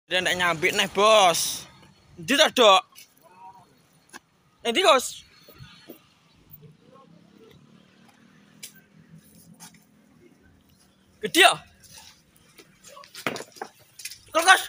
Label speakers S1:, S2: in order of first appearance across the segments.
S1: Dia ndak nyambit nih, Bos. Ndi ta, Dok? Endi, Bos? Gede ya? Kos.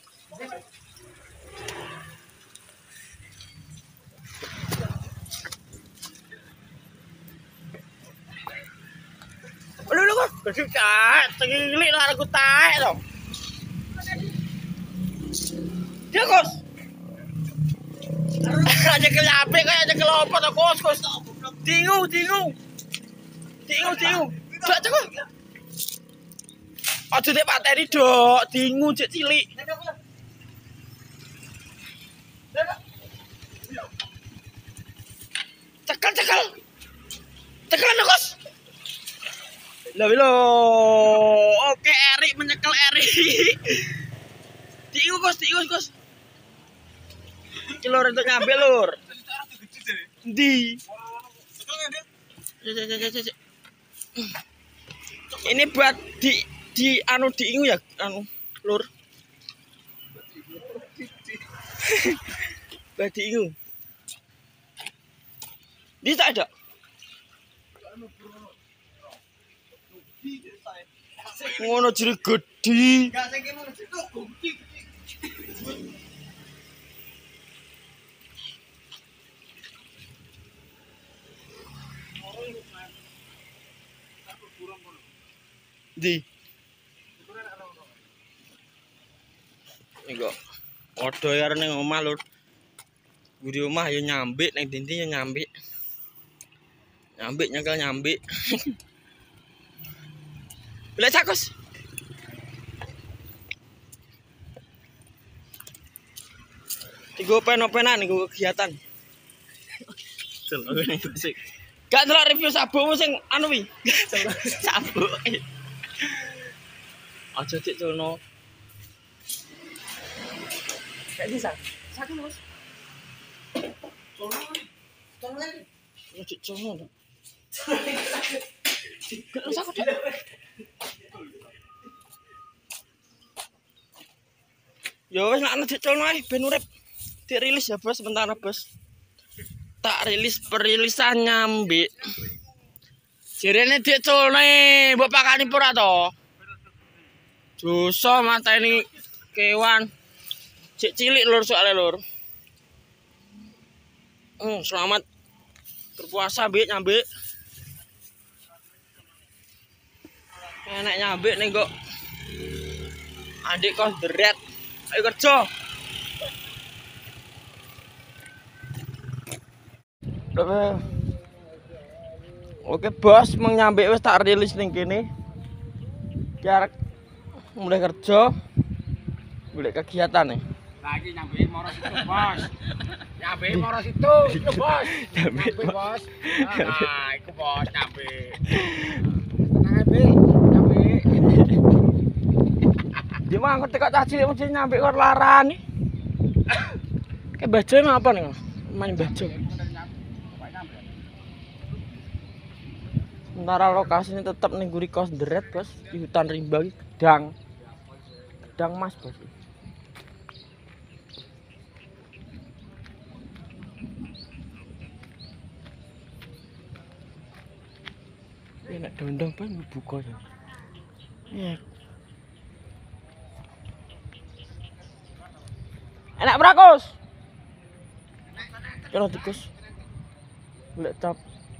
S1: Lu kok gede cak, tegilik lah aku taek to. Dia kos. Aja kelapik kayak aja kelopot to kos. Tingu. Cak cak. Aja dek pateni, Dok. Tingu cek cilik. Cekal. Cekal kos. Lo. Oke, Erik menyekel Erik. Tingu kos. Iki lur untuk ngambil lur. Di. Ini buat di anu diingu ya anu lur. Buat diingu. Di tak ada. Ngono jere gedhi. Enggak sing ngono itu bukti. Di. Iku. Padha karo ning omah lur. Guri omah ya nyambik ning dindi ya nyambik. Nyekel nyambik. Boleh cakos. Tigo pen-penan iku kegiatan. Gak ndelok review sabukmu sing anu wi. Sabuk. Aja cek culno. Kayak bisa. Sakit, Bos. Culno lagi. Ya cek culno. Sakit. Ya wis nek ana cek culno ae ben urip. Dirilis ya, Bos, sebentar, Bos. Tak rilis perilisan nyambik. Jirene dik culne, mbok pakani pura to. Dosa mateni kewan. Cek cilik lur soalnya lur. Selamat berpuasa mbik nyambik. Enak nyambik nih kok. Adik kos deret. Ayo kerja. Oke, Bos, menyambik wis tak rilis ning kene. Biar mulai kerja. Golek kegiatan nih.
S2: Lagi nyambi moros itu, Bos. Nyambi moros itu, Bos. Nyambi, Bos. Nah, iku Bos nyambi. Tenang ae, nyambi.
S1: Di mana kok tekak caci mesti nyambi kok larani. Kayak bajo apa nih? Main bajo. Sementara lokasinya tetap nih guri kos deret, Bos, di hutan rimba Gedang. Gedang Mas, Bos. Enak dondong pan buka ya. Iya. Enak berakus. Kena tikus. Golek cap.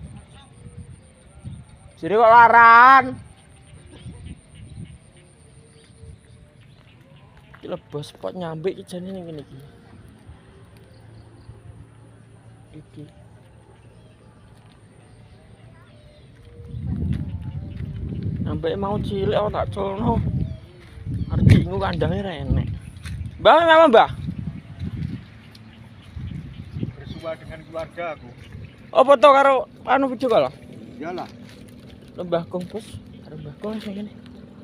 S1: Jadi kok laran. Iki lebos spot nyambik iki jane ning kene iki. Iki. Sampai mau cilik aku tak culno. Arep ingu kandangnya ra enek. Mbah, apa Mbah?
S2: Bersua dengan keluarga aku.
S1: Apa to karo anu bojo kala?
S2: Iyalah.
S1: Mbah Kong, Bos. Karo Mbah Kong sing kene.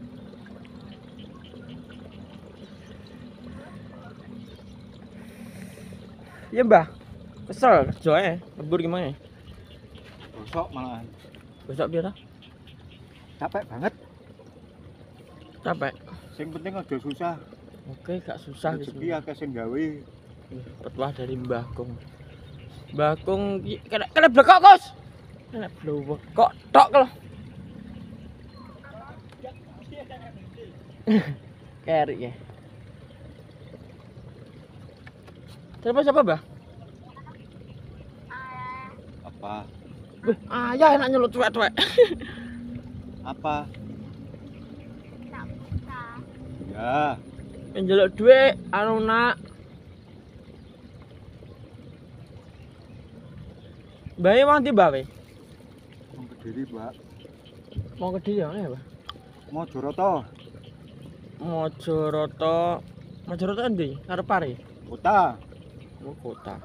S1: Iya, Mbah. Kesel kerjanya, lebur gimana?
S2: Besok malahan.
S1: Besok biar
S2: Capek banget.
S1: Capek.
S2: Sing penting aja susah.
S1: Oke, gak susah sih.
S2: Rezeki akeh sing gawe.
S1: Petuah dari Mbah Kong. Mbah Kong kena blekok, Kos. Kena blekok tok lho. Kerik ya. Terus siapa, Mbah?
S2: Apa?
S1: Wih, ayah enak nyelot cuek-cuek.
S2: Apa? Ya,
S1: Njeluk dhuwit anu nak. Mbah e wong ndi, Mbah?
S2: wong Kediri, Pak.
S1: Wong Kediri ya, Mbah.
S2: Mojoroto,
S1: Mojoroto. Mojoroto endi? Arep pare.
S2: kota.
S1: Oh, kota.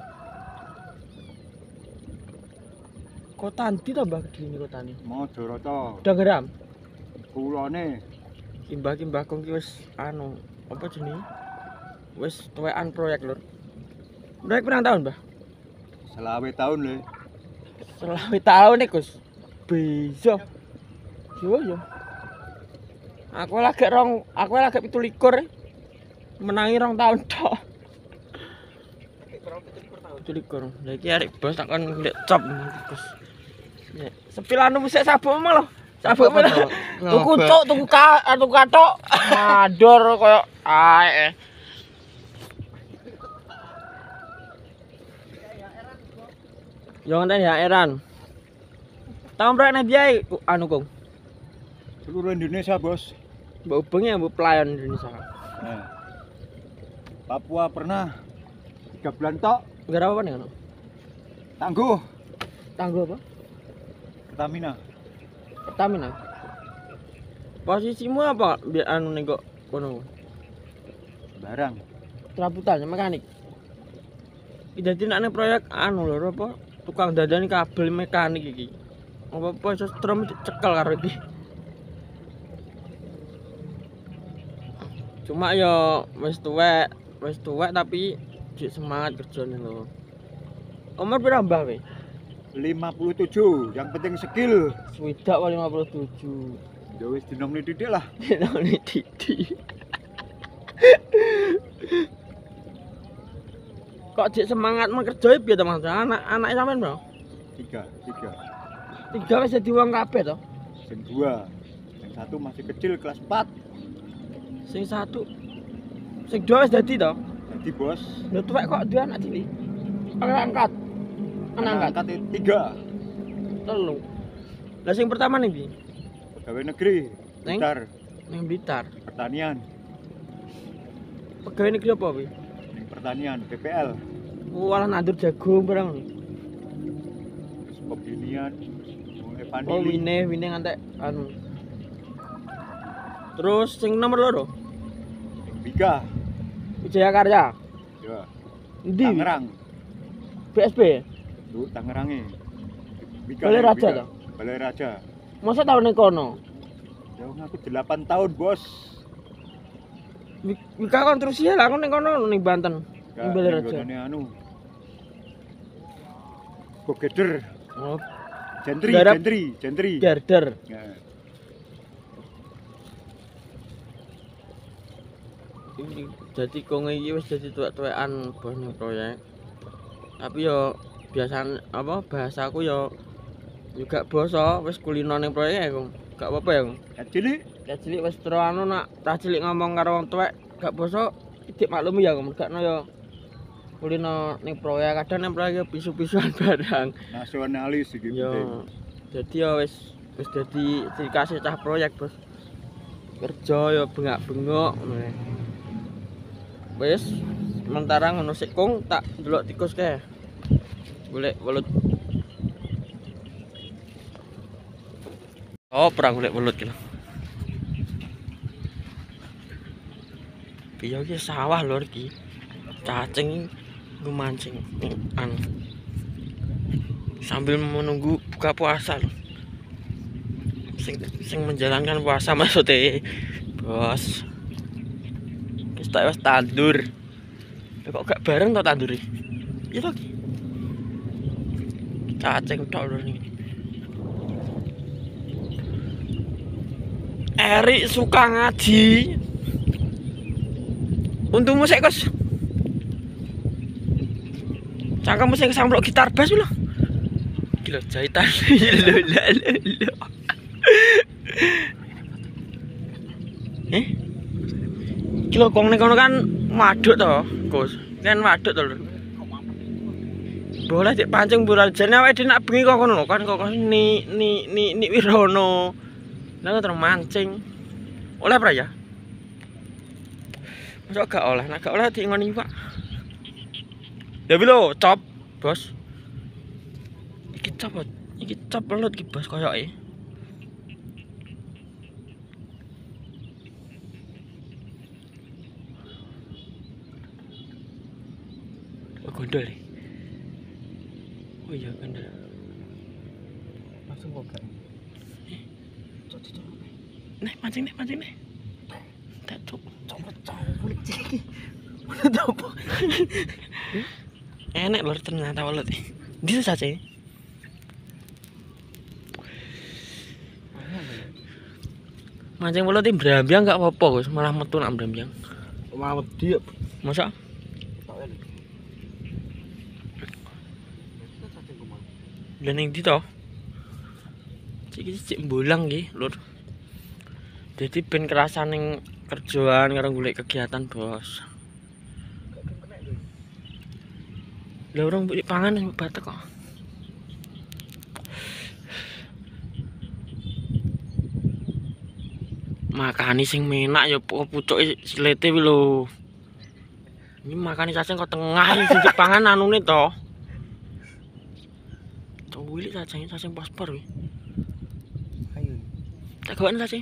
S1: Kota endi to, Mbah Kediri kotane?
S2: Mojoroto.
S1: Danggeram.
S2: Kulone
S1: Kimbah kong ki wis anu, apa jenenge? Wis tuwekan proyek, Lur. Proyek pirang tahun, Mbah?
S2: 20 tahun le.
S1: Selawe tahun nih, Gus. Bisa. Yo. Aku lagi 17 menangi 2 tahun tok. 17. Lah iki arek bos takon ndek cop Gus. Ya, sepilanmu sik sabuk malah. Sabuk malah. Tuku cuk, tuku katok. Mador koyo ae. Yo ngene ya Eran. Tahun berapa nih biaya anu Kong?
S2: Seluruh Indonesia, Bos.
S1: Mbak Ubeng ya mbak pelayan Indonesia.
S2: Nah. Papua pernah 3 bulan tok.
S1: Gara apa nih anu?
S2: Tangguh
S1: Tangguh apa?
S2: Pertamina.
S1: Pertamina. Posisimu apa? Biar anu nih kok kono.
S2: Barang.
S1: Serabutan mekanik. Jadi nek proyek anu lho apa? Tukang dadani kabel mekanik iki. Apa iso strom cekel karo iki. Cuma yo wis tuwek tapi jek semangat kerjane lho. Umur pira mbah kowe?
S2: 57, yang penting skill.
S1: Swidak 57.
S2: Ya wis dinomni titik lah.
S1: Dinomni titik. Kok jek semangat mengerjai piye to Mas? Anak sampean, Bro?
S2: 3.
S1: 3 wis dadi wong kabeh to?
S2: Sing 2. Yang 1 masih kecil kelas 4.
S1: Sing 1. Sing 2 wis dadi to?
S2: Jadi, Bos.
S1: Lho tuwek kok duwe anak cilik. Anak angkat. Anak angkat
S2: 3.
S1: 3. Lah sing pertama nih, Bi?
S2: Pegawai negeri.
S1: Neng?
S2: Blitar.
S1: Ning Blitar.
S2: Pertanian.
S1: Pegawai negeri apa, Bi?
S2: Ning pertanian PPL.
S1: Walah nandur jagung barang.
S2: Pembinian.
S1: Oh, wine ngantek anu. Terus sing nomor loro?
S2: Bika.
S1: Wijaya Karya.
S2: Ya.
S1: Endi?
S2: Tangerang.
S1: BSP.
S2: Tuh Tangerange. Bika.
S1: Balai Raja to?
S2: Balai Raja.
S1: Masa tahun ning kono?
S2: Ya aku 8 tahun, Bos.
S1: Wika kon terus ya lah aku ning kono ning Banten. Ning Balai Raja.
S2: Anu. Gogeder.
S1: Oh,
S2: Jentri.
S1: Garder.
S2: Ya.
S1: Jadi kong iki wis dadi tuwek-tuwekan bos ning proyek. Tapi yo biasane apa bahasaku yo juga basa wis kulino ning proyek kong. Gak apa-apa ya, Kong. Ya cilik wis terus anu nak ta cilik ngomong karo wong tuwek gak basa idik maklumi ya, Kong. Gakno yo kulino ning proyek kadang ning proyek pisu-pisuan barang.
S2: Nasionalis iki penting.
S1: Yo. Jadi yo wis dadi ciri khas cah proyek, Bos. Kerja yo bengak-bengok ngono. Wis sementara ngono sik Kong tak ndelok tikus kae. Golek welut. Oh, perang golek welut ki lho. Piye iki sawah lho iki. Cacing ngemancing anu. Sambil menunggu buka puasa lho. Sing menjalankan puasa maksudnya, Bos. Kita wis tandur. Kok gak bareng to tandure? Iya to ki. Cacing tok lho niki. Erik suka ngaji. Untungmu sik, Kos. Cangkemmu sing samplok gitar bass lho. Gila jahitan. Lho. Kilo kong ning kono kan waduk to, Gus. Kan waduk to lho. Boleh dik pancing bulan jane awake dhewe nak bengi kok ngono kan kok ni Wirono. Lah terus mancing. Oleh pra ya? Masa gak oleh, nek gak oleh diingon iwak. Ya lho, cop, Bos. Iki cop pelut iki, Bos, koyoke. Oh, gondol. Oh iya, gondol.
S2: Langsung kok.
S1: Nih, mancing nih. Tak cop.
S2: Bulik iki.
S1: Enak lho ternyata welut. Bisa saja. Mancing welut iki brambyang gak apa-apa, Gus. Malah metu nak brambyang.
S2: Malah wedi.
S1: Masa? Lah ning ndi to? Cik mbulang nggih, Lur. Jadi ben kerasan ning kerjaan karo golek kegiatan, Bos. Lah orang beli pangan yang batek kok. Makani sing menak ya pucuke silete wi lho. Ini makani cacing kok tengah sing pangan anune to. Wilik cacing paspor wi.
S2: Ayo.
S1: Tak gawan cacing.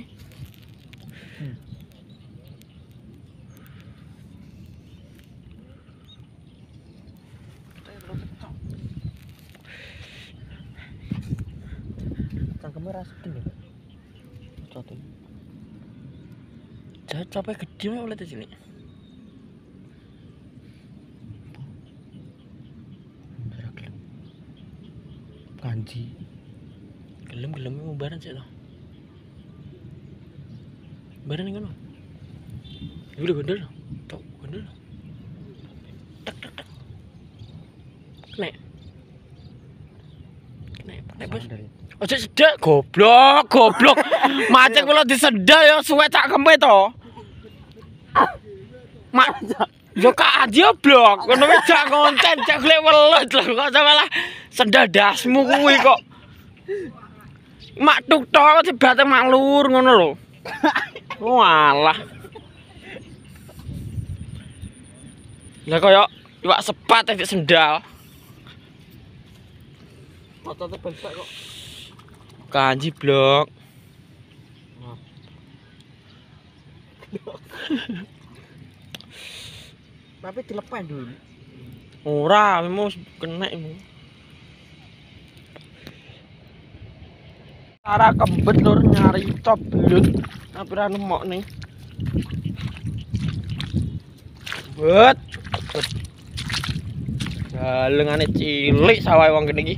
S2: Cangkemnya rasukin ya. Coto.
S1: Jangan sampai gede mah oleh di sini.
S2: Kanji.
S1: Gelem ngubaran sih loh. Baran ngono. Iku lho gondol. Tok gondol. Tak. Nek. Bos. Ojo sedak goblok. Macet kula disedak ya suwe cak kempe to. Mak yo kak aja blok. Ngono wis jak konten jak golek welut lho kok malah sendal dasmu kuwi kok. Mak tuk tok dibate maklur ngono lho. Walah. Lah koyo iwak sepat iki sendal.
S2: Otote bensek kok.
S1: Kanji blok.
S2: Tapi dilepas dulu.
S1: Ora, memang kena imu. Cara kembet lur nyari cop belut. Tapi ra nemok nih. Bet. Galengane cilik sawah wong kene iki.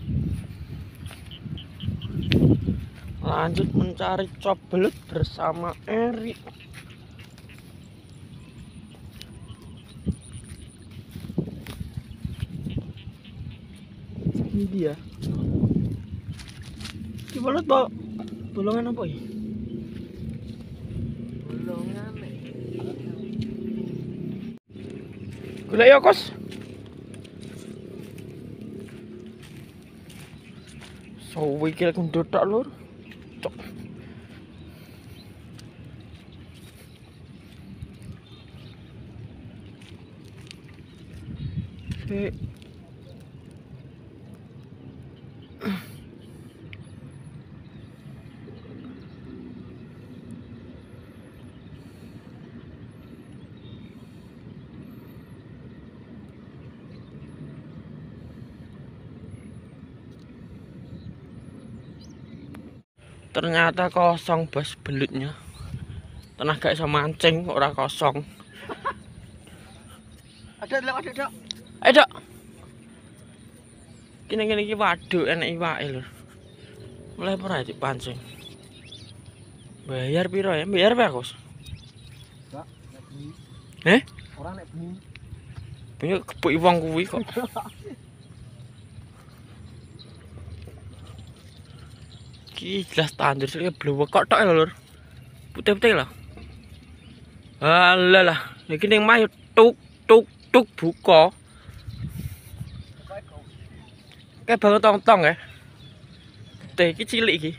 S1: Lanjut mencari cop belut bersama Eri. Ini dia. Ki belut bawa bolongan apa ya?
S2: Bolongan.
S1: Gula ya, Kos. Sawi iki kundut tok lur. Cok. Ternyata kosong, Bos, belutnya. Tenah gak iso mancing, ora kosong.
S2: Ada, Dok.
S1: Ayo, Dok. Kene iki waduk enek iwake lho. Mulai ora dipancing. Bayar piro ya? Bayar apa, Kos?
S2: Pak, Ora nek bengi.
S1: Bengi kepuk wong kuwi kok. Ki jelas tandur sik blewek kok tok lho, Lur. Putih-putih lho. Alah, iki ning mah tuk tuk tuk buka. Kayak banget tong-tong ya. Teh iki cilik iki.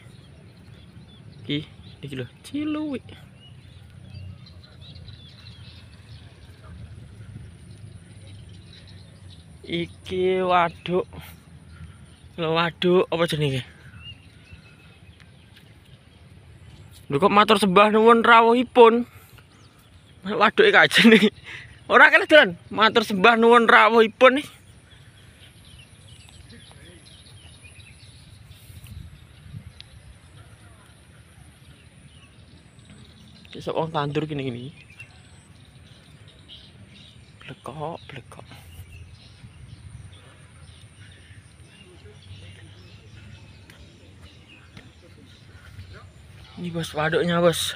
S1: Iki lho, cilik. Iki waduk. Lho waduk apa jenenge? Lho kok matur sembah nuwun rawuhipun. Waduk iki ajene. Ora kene dolan, matur sembah nuwun rawuhipun nih. Besok wong tandur gini-gini. Blekok. Ini bos waduknya bos.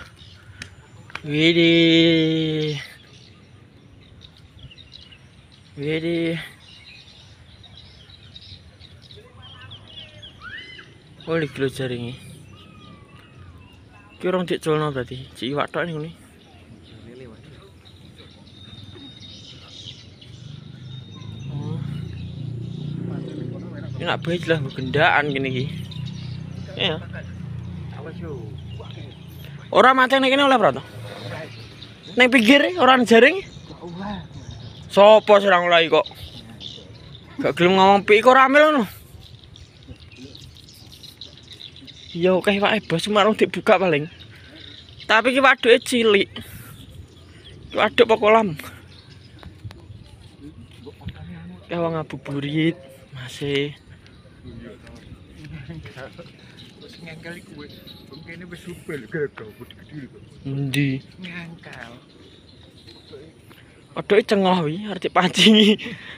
S1: Widih. Oh iki lho jaringe. Ki urung diculno berarti. Cik iwak tok ngene. Oh. Ini nak bae jelas gendaan gini iki. Iya. Ora mancing ning kene oleh berapa? Ning pinggir ora jaring. Sopo sing ora oleh kok? Gak gelem ngomong pik kok rame ngono. Ya oke wae bos marung dibuka paling. Tapi ki waduke cilik. Waduk apa kolam? Ya wong ngabuburit masih.
S2: Wis ngengkel iku wis. Kene wis supel gagal gede-gede kok.
S1: Endi?
S2: Ngengkel.
S1: Waduke cengoh wi arep dipancingi.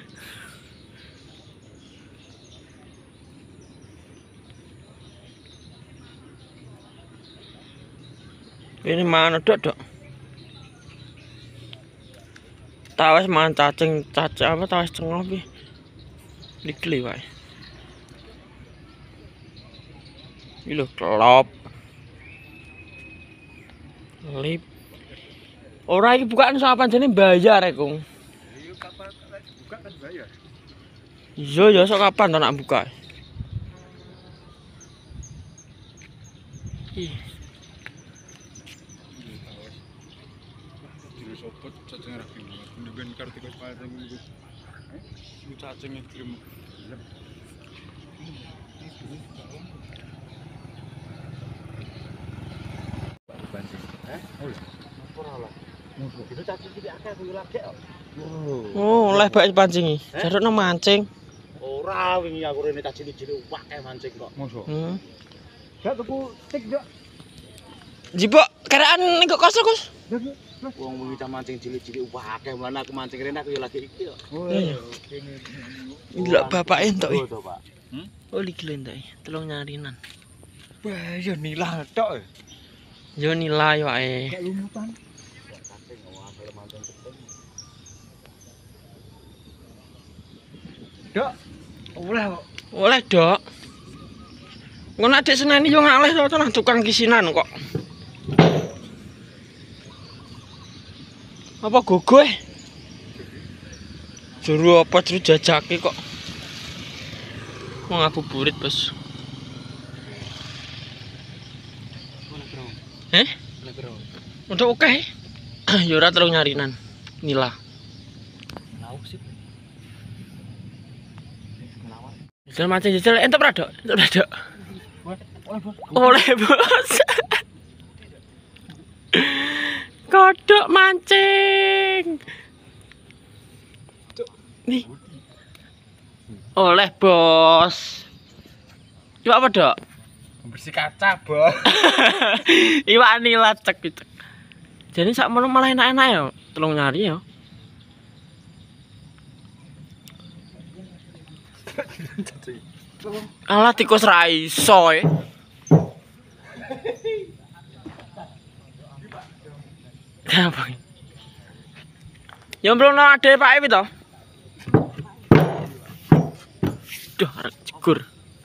S1: Ini mana dok? Tawas mangan cacing apa tawas cengoh pi. Dikli wae. Iki lho kelop. Lip. Ora iki bukaan sama panjene bayar rek, Kung.
S2: Iya kapan buka kan bayar.
S1: Iya ya sok kapan to nak buka. Ih.
S2: Diri sopot cacing ra gelem. Ben kartu kok paling iku. Iku cacing gelem.
S1: Oh, oleh bae pancingi. Jarukno mancing.
S2: Ora wingi aku rene tak cilik-cilik akeh mancing kok. Mosok. Gak tuku tik, Dok.
S1: Jipok keraan ning kok kos, Gus.
S2: Wong wingi tak mancing cilik-cilik akeh, mulane aku mancing rene aku ya lagi iki kok. Oh
S1: iya. Ndelok bapake entuk.
S2: Oh, Pak.
S1: Oh, iki lho entuk. Tolong nyarinan.
S2: Wah, ya nilah tok.
S1: Yo nilai wae.
S2: Gak lumutan. Cacing ngawal mancing ketemu. Dok, oleh kok.
S1: Oleh, Dok. Ngono adik seneni yo ngalih to nang tukang kisinan kok. Apa gogoe? Juru apa juru jajake kok. Mau ngabuburit, Bos. Untuk oke. Ya ora terus nyarinan. Nila. Jajal mancing jajal entuk ra, Dok? Entuk ra, Dok? Oleh, Bos. Kodok mancing. Nih. Oleh, Bos. Iwak apa, Dok?
S2: Bersih kaca, Bos.
S1: Iwak nila cek. Jadi sak mono malah enak-enak ya. Tolong nyari ya. Alah tikus ra iso e. Apa? Ya belum ada Pak Ewi toh. Duh, arek jegur.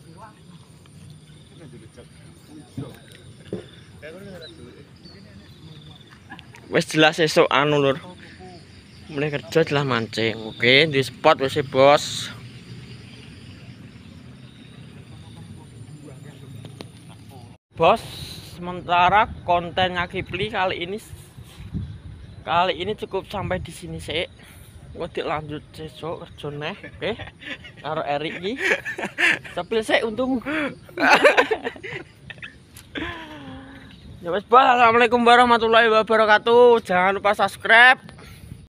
S1: Wes jelas esok anu lur. Mulai kerja jelas mancing. Oke, di spot wes bos. Bos, sementara kontennya Kipli kali ini cukup sampai di sini sih. Gue lanjut sesuk kerjane, oke? Karo Erik iki. Sepil sik untung. Ya wes bos, assalamualaikum warahmatullahi wabarakatuh. Jangan lupa subscribe.